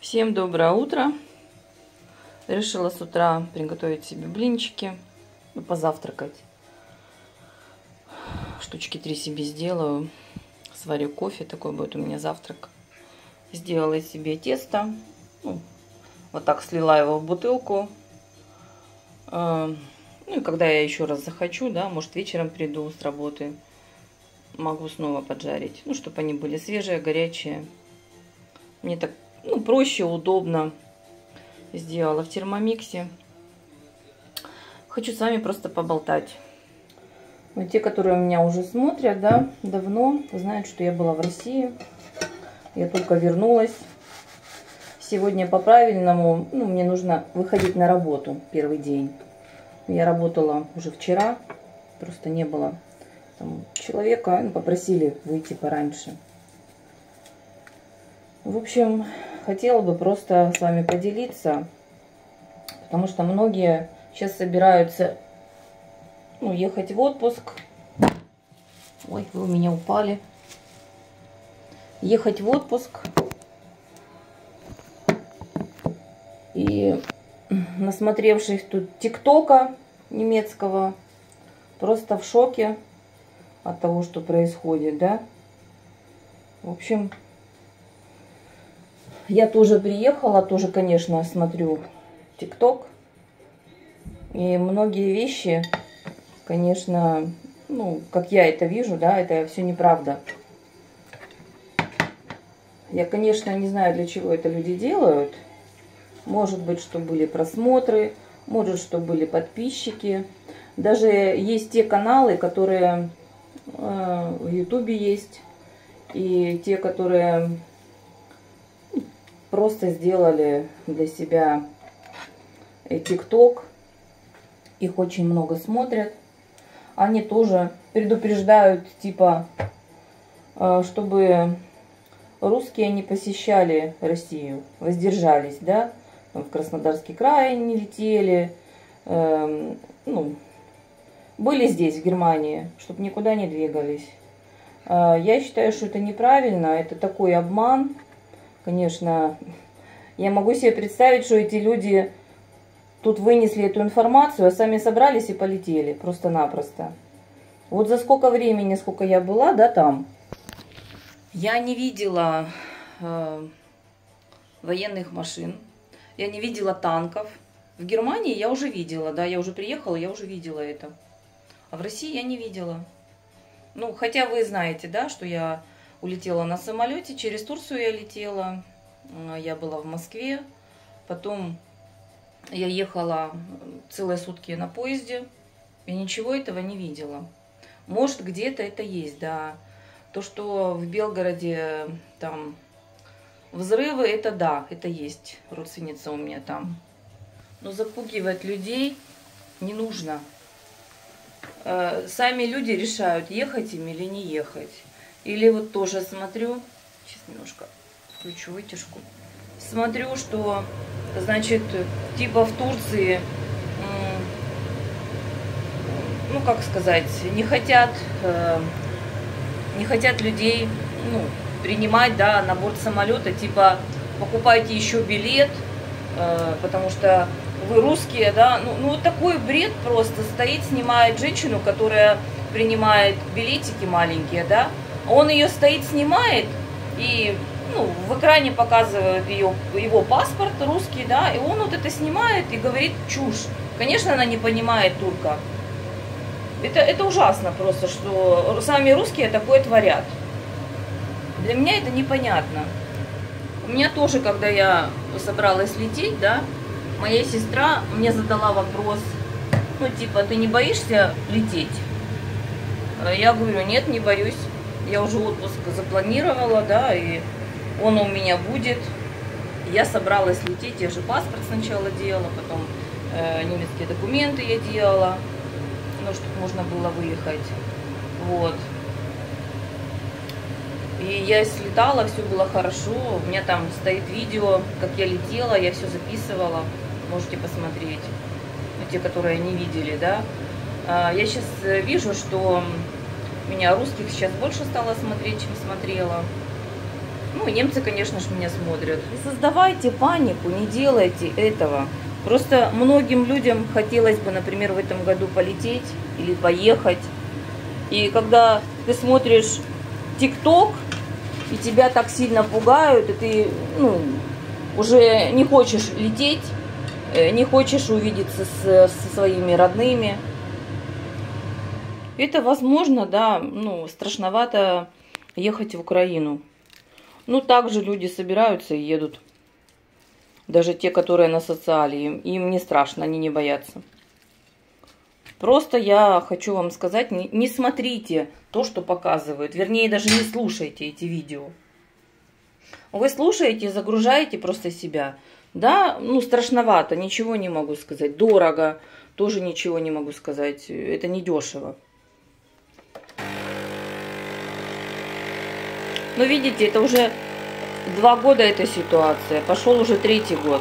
Всем доброе утро. Решила с утра приготовить себе блинчики, позавтракать. Штучки 3 себе сделаю. Сварю кофе, такой будет у меня завтрак. Сделала себе тесто. Вот так слила его в бутылку. Ну и когда я еще раз захочу, да, может вечером приду с работы, могу снова поджарить. Ну, чтобы они были свежие, горячие. Мне так проще, удобно. Сделала в термомиксе. Хочу с вами просто поболтать. Но те, которые меня уже смотрят, да, давно, знают, что я была в России. Я только вернулась. Сегодня по-правильному, мне нужно выходить на работу первый день. Я работала уже вчера, просто не было там человека, попросили выйти пораньше. В общем, хотела бы просто с вами поделиться, потому что многие сейчас собираются ехать в отпуск. Ой, вы у меня упали. Ехать в отпуск. И насмотревшись тут ТикТока немецкого, просто в шоке от того, что происходит, да. В общем, я тоже приехала, тоже, конечно, смотрю ТикТок. И многие вещи, конечно, как я это вижу, да, это все неправда. Я, конечно, не знаю, для чего это люди делают. Может быть, что были просмотры, может, что были подписчики. Даже есть те каналы, которые в Ютубе есть, и те, которые просто сделали для себя ТикТок. Их очень много смотрят. Они тоже предупреждают, типа, чтобы русские не посещали Россию, воздержались, да, в Краснодарский край не летели, были здесь, в Германии, чтобы никуда не двигались. Я считаю, что это неправильно, это такой обман. Конечно, я могу себе представить, что эти люди тут вынесли эту информацию, а сами собрались и полетели просто-напросто. Вот за сколько времени, сколько я была, да, там, я не видела военных машин, я не видела танков. В Германии я уже видела, да, я уже приехала, я уже видела это. А в России я не видела. Хотя вы знаете, да, что я улетела на самолете, через Турцию я летела, я была в Москве, потом я ехала целые сутки на поезде, и ничего этого не видела. Может, где-то это есть, да. То, что в Белгороде там взрывы, это да, это есть. Родственница у меня там. Но запугивать людей не нужно. Сами люди решают, ехать им или не ехать. Или вот тоже смотрю, сейчас немножко включу вытяжку. Смотрю, что, значит, типа в Турции, как сказать, не хотят людей, принимать, да, на борт самолета, типа покупайте еще билет, потому что вы русские, да, вот такой бред просто стоит, снимает женщину, которая принимает билетики маленькие, да, он ее стоит, снимает, и в экране показывают его паспорт русский, да, и он вот это снимает и говорит чушь. Конечно, она не понимает турка. Это ужасно просто, что сами русские такое творят. Для меня это непонятно. У меня тоже, когда я собралась лететь, да, моя сестра мне задала вопрос, типа, ты не боишься лететь? Я говорю, нет, не боюсь. Я уже отпуск запланировала, да, и он у меня будет. Я собралась лететь, я же паспорт сначала делала, потом немецкие документы я делала, чтобы можно было выехать. Вот. И я слетала, все было хорошо. У меня там стоит видео, как я летела, я все записывала. Можете посмотреть. Те, которые не видели, да. Я сейчас вижу, что меня русских сейчас больше стало смотреть, чем смотрела. Ну, немцы, конечно же, меня смотрят. Не создавайте панику, не делайте этого. Просто многим людям хотелось бы, например, в этом году полететь или поехать. И когда ты смотришь ТикТок, и тебя так сильно пугают, и ты, ну, уже не хочешь лететь, не хочешь увидеться со своими родными. Это возможно, да, ну, страшновато ехать в Украину. Ну, также люди собираются и едут. Даже те, которые на социале, им не страшно, они не боятся. Просто я хочу вам сказать, не смотрите то, что показывают. Вернее, даже не слушайте эти видео. Вы слушаете, загружаете просто себя. Да, ну, страшновато, ничего не могу сказать. Дорого, тоже ничего не могу сказать. Это не дешево. Но видите, это уже 2 года эта ситуация. Пошел уже 3-й год.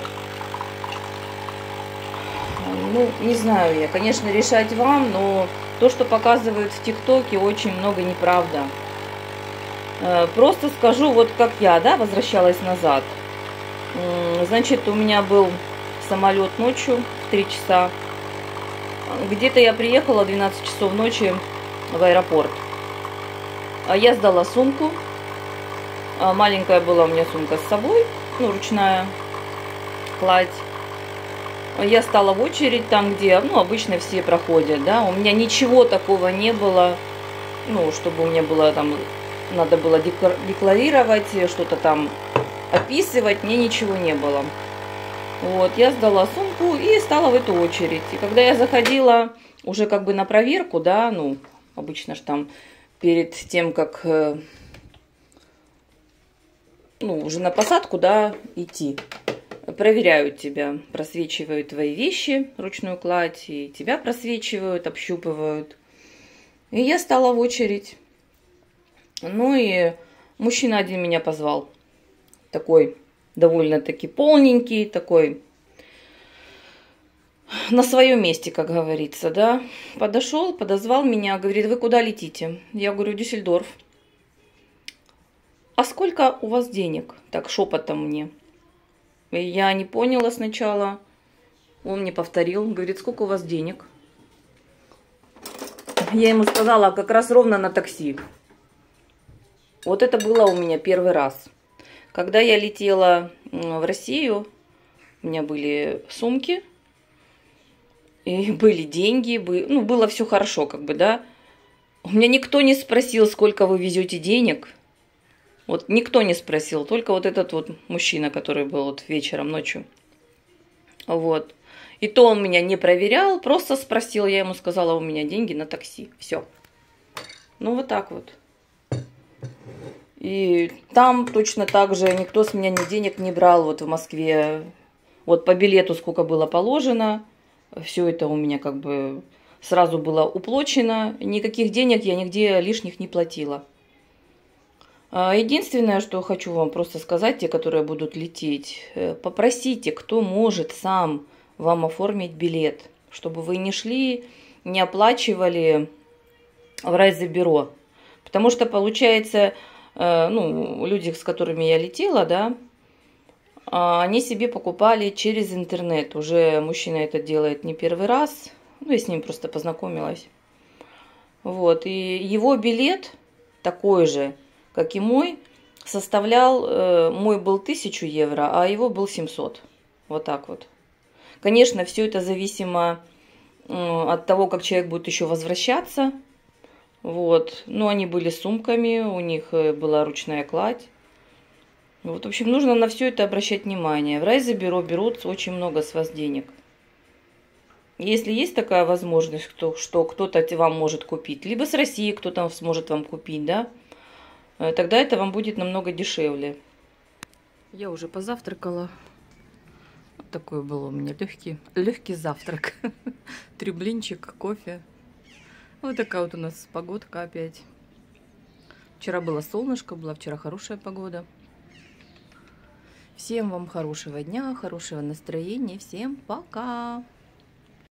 Ну, не знаю я, конечно, решать вам, но то, что показывают в ТикТоке, очень много неправда. Просто скажу, вот как я, да, возвращалась назад. Значит, у меня был самолет ночью в 3 часа. Где-то я приехала в 12 часов ночи в аэропорт. Я сдала сумку. Маленькая была у меня сумка с собой, ну, ручная кладь. Я стала в очередь там, где, ну, обычно все проходят, да. У меня ничего такого не было, ну, чтобы у меня было там, надо было декларировать, что-то там описывать, мне ничего не было. Вот, я сдала сумку и стала в эту очередь. И когда я заходила уже как бы на проверку, да, ну, обычно же там перед тем, как... ну, уже на посадку, да, идти. Проверяют тебя, просвечивают твои вещи, ручную кладь, и тебя просвечивают, общупывают. И я стала в очередь. Ну и мужчина один меня позвал. Такой довольно-таки полненький, такой на своем месте, как говорится, да. Подошел, подозвал меня, говорит: вы куда летите? Я говорю: Дюссельдорф. А сколько у вас денег? Так, шепотом мне. Я не поняла сначала. Он мне повторил. Говорит: сколько у вас денег? Я ему сказала: как раз ровно на такси. Вот это было у меня первый раз. Когда я летела в Россию, у меня были сумки, и были деньги, ну, было все хорошо, как бы, да. У меня никто не спросил, сколько вы везете денег. Вот никто не спросил, только вот этот вот мужчина, который был вот вечером, ночью. Вот. И то он меня не проверял, просто спросил, я ему сказала: у меня деньги на такси. Все. Ну, вот так вот. И там точно так же никто с меня ни денег не брал, вот в Москве. Вот по билету сколько было положено, все это у меня как бы сразу было уплочено. Никаких денег я нигде лишних не платила. Единственное, что хочу вам просто сказать, те, которые будут лететь, попросите, кто может сам вам оформить билет, чтобы вы не шли, не оплачивали в райзабюро. Потому что, получается, ну, люди, с которыми я летела, да, они себе покупали через интернет. Уже мужчина это делает не первый раз, ну, я с ним просто познакомилась. Вот, и его билет такой же, как и мой, составлял, мой был 1000 евро, а его был 700. Вот так вот. Конечно, все это зависимо от того, как человек будет еще возвращаться. Вот. Но они были с сумками, у них была ручная кладь. Вот, в общем, нужно на все это обращать внимание. В райзабюро берут очень много с вас денег. Если есть такая возможность, что кто-то вам может купить, либо с России кто-то сможет вам купить, да, тогда это вам будет намного дешевле. Я уже позавтракала. Вот такой был у меня легкий завтрак. 3 блинчика, кофе. Вот такая вот у нас погодка опять. Вчера было солнышко, была вчера хорошая погода. Всем вам хорошего дня, хорошего настроения. Всем пока!